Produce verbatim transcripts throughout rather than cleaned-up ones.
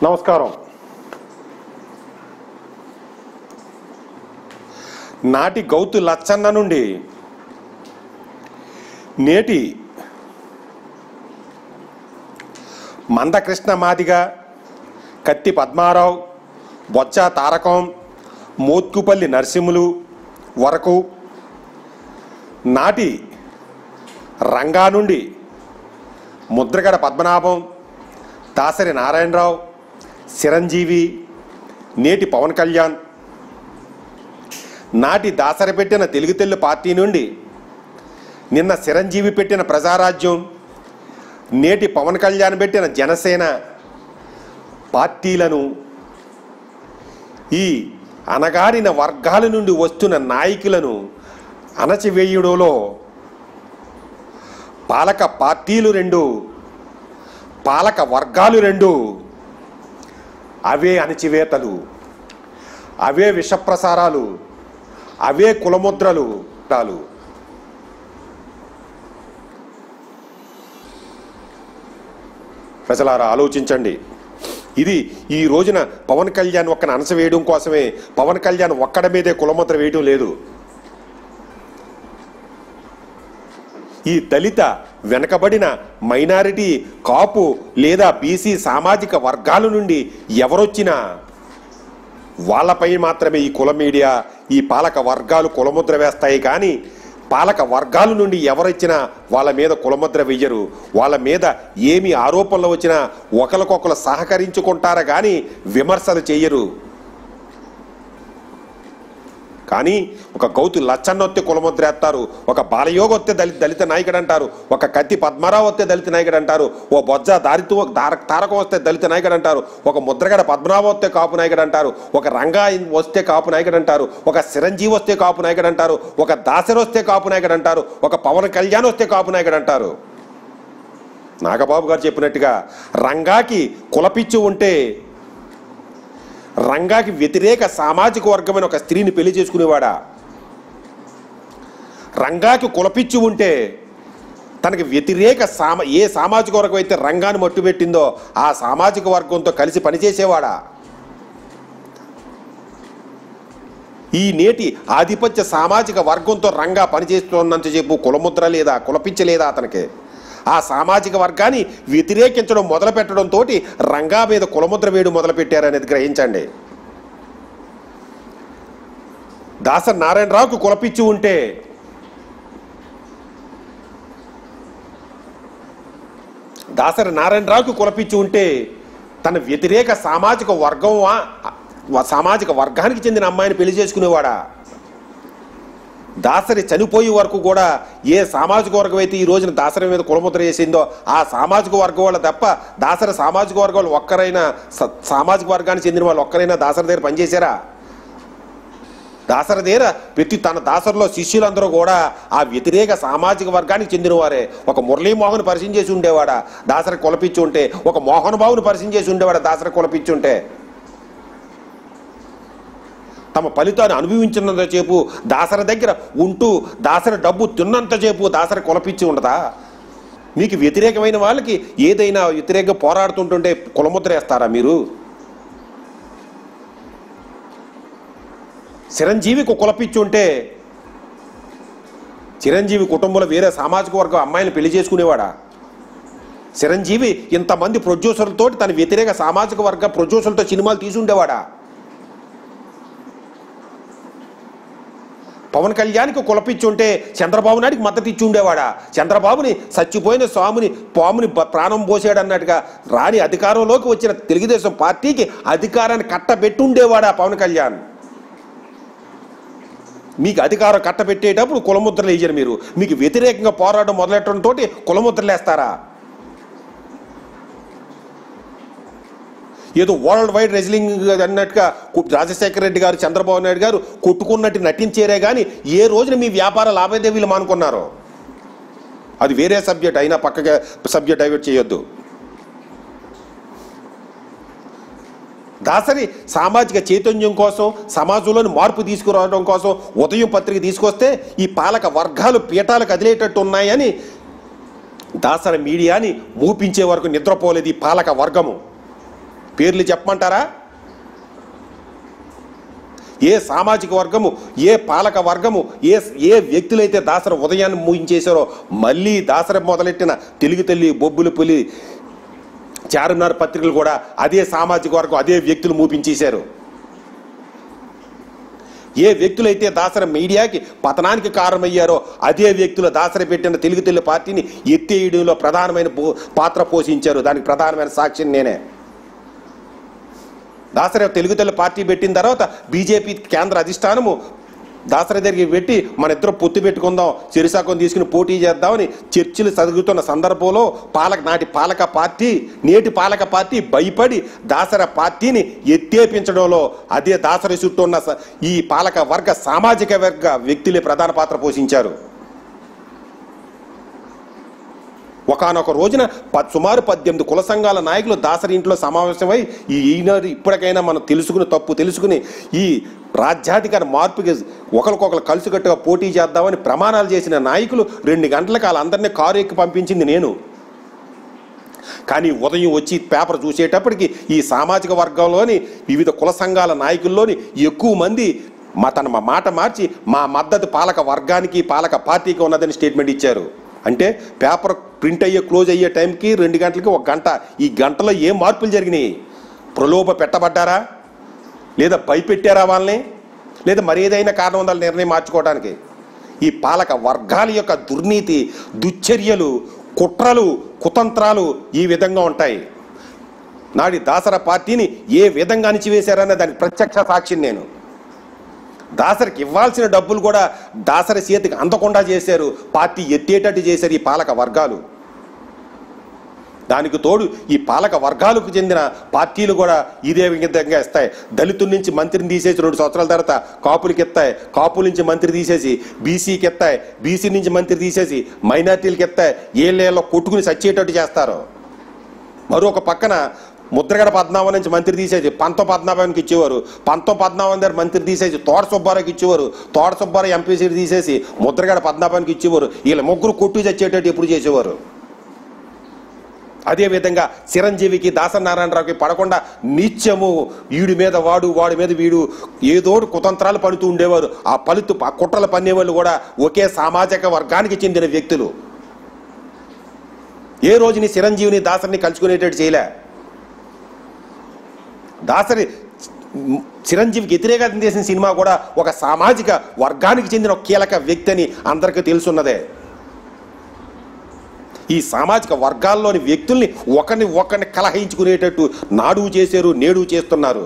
నమస్కారం. నాటి గౌతు లచ్చన్న నుండి నేటి మందకృష్ణ మాదిగ, కత్తి పద్మారావు, బొచ్చ తారకం, మోత్కుపల్లి నరసింహులు వరకు, నాటి రంగా నుండి ముద్రగడ పద్మనాభం, దాసరి నారాయణరావు, చిరంజీవి, నేటి పవన్ కళ్యాణ్, నాటి దాసరి పెట్టిన తెలుగు తెల్లు పార్టీ నుండి నిన్న చిరంజీవి పెట్టిన ప్రజారాజ్యం, నేటి పవన్ కళ్యాణ్ పెట్టిన జనసేన పార్టీలను ఈ అణగారిన వర్గాల నుండి వస్తున్న నాయకులను అణచివేయుడులో పాలక పార్టీలు రెండు, పాలక వర్గాలు రెండు, అవే అణచివేతలు, అవే విషప్రసారాలు, అవే కులముద్రలు. ప్రజలారా ఆలోచించండి. ఇది ఈ రోజున పవన్ కళ్యాణ్ ఒక్కని అణచివేయడం కోసమే. పవన్ కళ్యాణ్ ఒక్కడ మీదే కులముద్ర వేయడం లేదు. ఈ దళిత, వెనకబడిన, మైనారిటీ, కాపు లేదా బీసీ సామాజిక వర్గాల నుండి ఎవరొచ్చినా వాళ్ళపై మాత్రమే ఈ కుల మీడియా, ఈ పాలక వర్గాలు కులముద్ర వేస్తాయి. కానీ పాలక వర్గాల నుండి ఎవరొచ్చినా వాళ్ళ మీద కులముద్ర వెయ్యరు. వాళ్ళ మీద ఏమి ఆరోపణలు వచ్చినా ఒకరికొకరు సహకరించుకుంటారా కానీ విమర్శలు చెయ్యరు. కానీ ఒక గౌతు లచ్చన్న వస్తే కులముద్ర వేస్తారు, ఒక బాలయోగ వస్తే దళిత దళిత నాయకుడు అంటారు, ఒక కత్తి పద్మారావు వస్తే దళిత నాయకుడు అంటారు, ఓ బొజ్జ దారితో తారకం వస్తే దళిత నాయకుడు అంటారు, ఒక ముద్రగడ పద్మనాభం వస్తే కాపు నాయకుడు అంటారు, ఒక రంగా వస్తే కాపు నాయకుడు అంటారు, ఒక చిరంజీవి వస్తే కాపు నాయకుడు అంటారు, ఒక దాసరి వస్తే కాపు నాయకుడు అంటారు, ఒక పవన్ కళ్యాణ్ వస్తే కాపు నాయకుడు అంటారు. నాగబాబు గారు చెప్పినట్టుగా రంగాకి కులపిచ్చి ఉంటే రంగాకి వ్యతిరేక సామాజిక వర్గమైన ఒక స్త్రీని పెళ్లి చేసుకునేవాడా? రంగాకి కులపిచ్చి ఉంటే తనకి వ్యతిరేక సామా ఏ సామాజిక వర్గం అయితే రంగాన్ని మట్టుబెట్టిందో ఆ సామాజిక వర్గంతో కలిసి పనిచేసేవాడా? ఈ నేటి ఆధిపత్య సామాజిక వర్గంతో రంగా పనిచేస్తున్నంతసేపు కులముద్ర లేదా, కులపిచ్చి లేదా అతనికి? ఆ సామాజిక వర్గాన్ని వ్యతిరేకించడం మొదలు పెట్టడంతో రంగా మీద కులముద్ర వేయడం మొదలుపెట్టారనేది గ్రహించండి. దాసరి నారాయణరావుకు కులపిచ్చి ఉంటే దాసరి నారాయణరావుకు కులపిచ్చి ఉంటే తన వ్యతిరేక సామాజిక వర్గం సామాజిక వర్గానికి చెందిన అమ్మాయిని పెళ్లి చేసుకునేవాడా? దాసరి చనిపోయే వరకు కూడా ఏ సామాజిక వర్గం అయితే ఈ రోజున దాసరి మీద కులముద్ర వేసిందో ఆ సామాజిక వర్గం వాళ్ళు తప్ప దాసరి సామాజిక వర్గాలు ఒక్కరైనా సామాజిక వర్గానికి చెందిన వాళ్ళు ఒక్కరైనా దాసరి దగ్గర పనిచేశారా? దాసరి దగ్గర ప్రతి తన దాసరిలో శిష్యులందరూ కూడా ఆ వ్యతిరేక సామాజిక వర్గానికి చెందిన వారే. ఒక మురళీమోహన్ పరిచయం చేసి ఉండేవాడా దాసరి కులపిచ్చి ఉంటే? ఒక మోహన్ బాబుని పరిచయం చేసి ఉండేవాడా దాసరి కులపిచ్చి ఉంటే? తమ ఫలితాన్ని అనుభవించినంతసేపు దాసరి దగ్గర ఉంటూ దాసరి డబ్బు తిన్నంతసేపు దాసరి కులపిచ్చి ఉండదా? మీకు వ్యతిరేకమైన వాళ్ళకి ఏదైనా వ్యతిరేకంగా పోరాడుతుంటుంటే కులముద్ర వేస్తారా మీరు? చిరంజీవికి కులపిచ్చి ఉంటే చిరంజీవి కుటుంబంలో వేరే సామాజిక వర్గం అమ్మాయిని పెళ్లి చేసుకునేవాడా? చిరంజీవి ఇంతమంది ప్రొడ్యూసర్లతో తన వ్యతిరేక సామాజిక వర్గ ప్రొడ్యూసర్లతో సినిమాలు తీసుండేవాడా? పవన్ కళ్యాణ్కి కులపిచ్చి ఉంటే చంద్రబాబు నాయుడికి మద్దతు ఇచ్చి ఉండేవాడా? చంద్రబాబుని చచ్చిపోయిన స్వామిని పాముని ప్రాణం పోసాడు అన్నట్టుగా రాని అధికారంలోకి వచ్చిన తెలుగుదేశం పార్టీకి అధికారాన్ని కట్టబెట్టి ఉండేవాడా పవన్ కళ్యాణ్? మీకు అధికారం కట్టబెట్టేటప్పుడు కులముద్రలు వేయరు మీరు. మీకు వ్యతిరేకంగా పోరాటం మొదలెట్టడంతో కులముద్రలు వేస్తారా? ఏదో వరల్డ్ వైడ్ రెజ్లింగ్ అన్నట్టుగా రాజశేఖర రెడ్డి గారు, చంద్రబాబు నాయుడు గారు కొట్టుకున్నట్టు నటించేరే కానీ ఏ రోజున మీ వ్యాపార లావాదేవీలు మానుకున్నారు? అది వేరే సబ్జెక్ట్ అయినా పక్కగా సబ్జెక్ట్ డైవర్ట్ చేయొద్దు. దాసరి సామాజిక చైతన్యం కోసం, సమాజంలోని మార్పు తీసుకురావడం కోసం ఉదయం పత్రిక తీసుకొస్తే ఈ పాలక వర్గాలు పీఠాలు కదిలేటట్టు ఉన్నాయని దాసరి మీడియాని మూపించే వరకు నిద్రపోలేదు ఈ పాలక వర్గము. పేర్లు చెప్పమంటారా? ఏ సామాజిక వర్గము, ఏ పాలక వర్గము, ఏ ఏ వ్యక్తులైతే దాసరి ఉదయాన్ని ముగించేశారో మళ్ళీ దాసరి మొదలెట్టిన తెలుగు తల్లి, బొబ్బుల పులి, చారున్నర పత్రికలు కూడా అదే సామాజిక వర్గం, అదే వ్యక్తులు మూపించేశారు. ఏ వ్యక్తులైతే దాసరి మీడియాకి పతనానికి కారణమయ్యారో అదే వ్యక్తులు దాసరి పెట్టిన తెలుగు తల్లి పార్టీని ఎత్తేయడంలో ప్రధానమైన పాత్ర పోషించారు. దానికి ప్రధానమైన సాక్షిని నేనే. దాసరి తెలుగు తల్లి పార్టీ పెట్టిన తర్వాత బీజేపీ కేంద్ర అధిష్టానము దాసరి దగ్గరికి పెట్టి మన ఇద్దరు పొత్తు పెట్టుకుందాం, చెరిసాకం తీసుకుని పోటీ చేద్దామని చర్చలు జరుగుతున్న సందర్భంలో పాలక నాటి పాలక పార్టీ, నేటి పాలక పార్టీ భయపడి దాసరి పార్టీని ఎత్తేపించడంలో అదే దాసరి చుట్టూ ఉన్న ఈ పాలక వర్గ సామాజిక వర్గ వ్యక్తులే ప్రధాన పాత్ర పోషించారు. ఒకనొక రోజున సుమారు పద్దెనిమిది కుల సంఘాల నాయకులు దాసరి ఇంట్లో సమావేశమై ఈ ఈనాడు ఇప్పటికైనా మనం తెలుసుకుని తప్పు తెలుసుకుని ఈ రాజ్యాధికార మార్పుకి ఒకరికొకరు కలిసికట్టుగా పోటీ చేద్దామని ప్రమాణాలు చేసిన నాయకులు రెండు గంటలకు వాళ్ళందరినీ కారు ఎక్కి పంపించింది నేను. కానీ ఉదయం వచ్చి పేపర్ చూసేటప్పటికి ఈ సామాజిక వర్గంలోని వివిధ కుల సంఘాల నాయకుల్లోని ఎక్కువ మంది మా తన మా మాట మార్చి మా మద్దతు పాలక వర్గానికి పాలక పార్టీకి ఉన్నదని స్టేట్మెంట్ ఇచ్చారు. అంటే పేపర్ ప్రింట్ అయ్యే క్లోజ్ అయ్యే టైంకి రెండు గంటలకి ఒక గంట, ఈ గంటలో ఏం మార్పులు జరిగినాయి? ప్రలోభ పెట్టబడ్డారా, లేదా భయపెట్టారా వాళ్ళని, లేదా మరేదైనా కారణం ఉందా నిర్ణయం మార్చుకోవడానికి? ఈ పాలక వర్గాల యొక్క దుర్నీతి, దుశ్చర్యలు, కుట్రలు, కుతంత్రాలు ఈ విధంగా ఉంటాయి. నాడి దాసర పార్టీని ఏ విధంగా అణిచివేశారనే దానికి ప్రత్యక్ష సాక్షిని నేను. దాసరికి ఇవ్వాల్సిన డబ్బులు కూడా దాసరి చేతికి అందకుండా చేశారు, పార్టీ ఎత్తేటట్టు చేశారు ఈ పాలక వర్గాలు. దానికి తోడు ఈ పాలక వర్గాలకు చెందిన పార్టీలు కూడా ఇదే విధంగా ఇస్తాయి. దళితుల నుంచి మంత్రిని తీసేసి రెండు సంవత్సరాల తర్వాత కాపులకి ఎత్తాయి, కాపుల నుంచి మంత్రి తీసేసి బీసీకి ఎత్తాయి, బీసీ నుంచి మంత్రి తీసేసి మైనార్టీలకి ఎత్తాయి. ఏళ్ళేళ్ళలో కొట్టుకుని చచ్చేటట్టు చేస్తారు. మరొక పక్కన ముద్రగడ పద్మనాభం నుంచి మంత్రి తీసేసి పంతో పద్మనాభానికి ఇచ్చేవారు, పంతో పద్మనాభం దగ్గర మంత్రి తీసేసి తోట సుబ్బారావుకి ఇచ్చేవారు, తోట సుబ్బారావు ఎంపీ సీట్ తీసేసి ముద్రగడ పద్మనాభానికి ఇచ్చేవారు. వీళ్ళ ముగ్గురు కొట్టు చచ్చేటట్టు ఎప్పుడు చేసేవారు. అదేవిధంగా చిరంజీవికి దాసనారాయణరావుకి పడకుండా నిత్యము వీడి మీద వాడు, వాడి మీద వీడు ఏదో కుతంత్రాలు పడుతూ ఉండేవారు. ఆ పలుతు ఆ కుట్రలు పన్నేవాళ్ళు కూడా ఒకే సామాజిక వర్గానికి చెందిన వ్యక్తులు. ఏ రోజుని చిరంజీవిని దాసరిని కలుసుకునేటట్టు చేయలే. దాసరి చిరంజీవికి వ్యతిరేకంగా చేసిన సినిమా కూడా ఒక సామాజిక వర్గానికి చెందిన ఒక కీలక వ్యక్తి అని అందరికీ తెలుసున్నదే. ఈ సామాజిక వర్గాల్లోని వ్యక్తుల్ని ఒకరిని ఒకరిని కలహించుకునేటట్టు నాడు చేశారు, నేడు చేస్తున్నారు.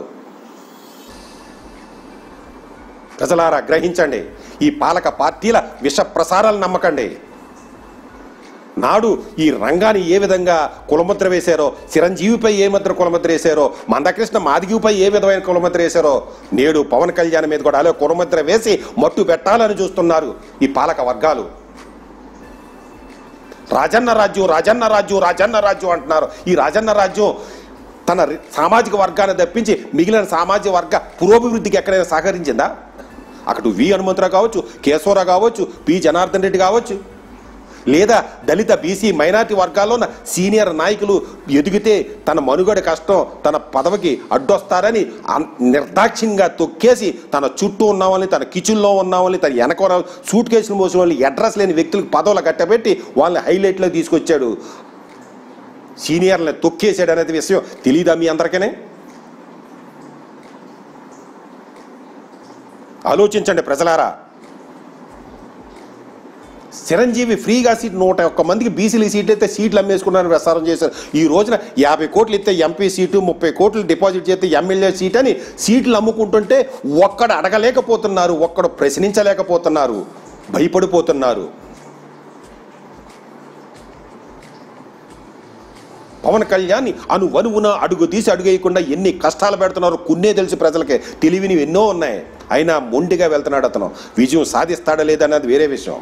ప్రజలారా గ్రహించండి, ఈ పాలక పార్టీల విష ప్రసారాలు నమ్మకండి. నాడు ఈ రంగాన్ని ఏ విధంగా కులముద్ర వేశారో, చిరంజీవిపై ఏ ముద్ర కులముద్ర వేశారో, మందకృష్ణ మాదిగిపై ఏ విధమైన కులముద్ర వేశారో, నేడు పవన్ కళ్యాణ్ మీద కూడా అలా కులముద్ర వేసి మట్టు పెట్టాలని చూస్తున్నారు ఈ పాలక వర్గాలు. రాజన్న రాజ్యం, రాజన్న రాజ్యం, రాజన్న రాజ్యం అంటున్నారు. ఈ రాజన్న రాజ్యం తన సామాజిక వర్గాన్ని తప్పించి మిగిలిన సామాజిక వర్గ పురోభివృద్ధికి ఎక్కడైనా సహకరించిందా? అక్కడ వి హనుమంతరావు కావచ్చు, కేశవరావు కావచ్చు, పి జనార్దన్ రెడ్డి కావచ్చు, లేదా దళిత బీసీ మైనార్టీ వర్గాల్లో ఉన్న సీనియర్ నాయకులు ఎదిగితే తన మనుగడ కష్టం, తన పదవికి అడ్డొస్తారని నిర్దాక్షిణ్యంగా తొక్కేసి తన చుట్టూ ఉన్నామని, తన కిచెన్లో ఉన్నామని, తన వెనక సూట్ కేసులు మోసిన వాళ్ళని అడ్రస్ లేని వ్యక్తులకు పదవులు కట్టబెట్టి వాళ్ళని హైలైట్లో తీసుకొచ్చాడు. సీనియర్లని తొక్కేసాడు అనేది విషయం తెలీదా మీ అందరికీ? ఆలోచించండి ప్రజలారా. చిరంజీవి ఫ్రీగా సీట్ నూట ఒక్క మందికి బీసీలు సీట్లు అయితే సీట్లు అమ్మేసుకున్నారని ప్రసారం చేశారు. ఈ రోజున యాభై కోట్లు ఇస్తే ఎంపీ సీటు, ముప్పై కోట్లు డిపాజిట్ చేస్తే ఎమ్మెల్యే సీట్ అని సీట్లు అమ్ముకుంటుంటే ఒక్కడు అడగలేకపోతున్నారు, ఒక్కడు ప్రశ్నించలేకపోతున్నారు, భయపడిపోతున్నారు. పవన్ కళ్యాణ్ అను వనువున అడుగు తీసి అడుగేయకుండా ఎన్ని కష్టాలు పెడుతున్నారు కొన్నే తెలుసు ప్రజలకే. తెలివిని ఎన్నో ఉన్నాయి, అయినా మొండిగా వెళ్తున్నాడు అతను. విజయం సాధిస్తాడా లేదన్నది వేరే విషయం.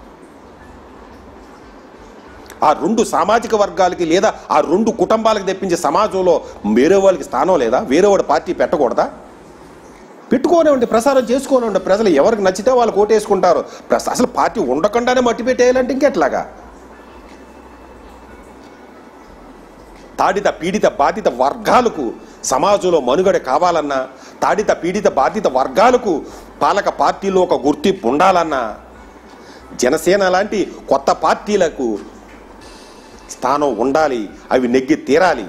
ఆ రెండు సామాజిక వర్గాలకి లేదా ఆ రెండు కుటుంబాలకు తెప్పించే సమాజంలో వేరే వాళ్ళకి స్థానం లేదా? వేరే వాడి పార్టీ పెట్టకూడదా? పెట్టుకోనివ్వండి, ప్రసారం చేసుకోనివ్వండి. ప్రజలు ఎవరికి నచ్చితే వాళ్ళు ఓటేసుకుంటారు. అసలు పార్టీ ఉండకుండానే మట్టి పెట్టేయాలంటే ఇంకెట్లాగా? తాడిత పీడిత బాధిత వర్గాలకు సమాజంలో మనుగడ కావాలన్నా, తాడిత పీడిత బాధిత వర్గాలకు పాలక పార్టీలో ఒక గుర్తింపు ఉండాలన్నా, జనసేన లాంటి కొత్త పార్టీలకు స్థానం ఉండాలి, అవి నెగ్గి తీరాలి.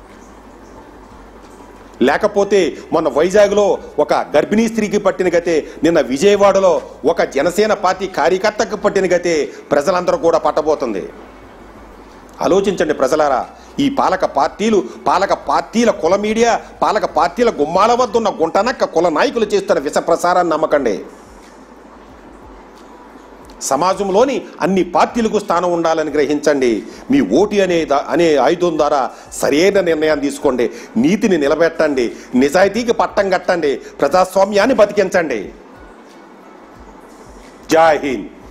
లేకపోతే మొన్న వైజాగ్లో ఒక గర్భిణీ స్త్రీకి పట్టిన గతే, నిన్న విజయవాడలో ఒక జనసేన పార్టీ కార్యకర్తకు పట్టిన గతే ప్రజలందరూ కూడా పట్టబోతుంది. ఆలోచించండి ప్రజలారా, ఈ పాలక పార్టీలు, పాలక పార్టీల కుల మీడియా, పాలక పార్టీల గుమ్మాల వద్ద ఉన్న గుంటనక్క కుల నాయకులు చేస్తున్న విష ప్రసారాన్ని నమ్మకండి. సమాజంలోని అన్ని పార్టీలకు స్థానం ఉండాలని గ్రహించండి. మీ ఓటు అనే అనే ఆయుధం ద్వారా సరైన నిర్ణయాన్ని తీసుకోండి, నీతిని నిలబెట్టండి, నిజాయితీకి పట్టం కట్టండి, ప్రజాస్వామ్యాన్ని బతికించండి. జై హింద్.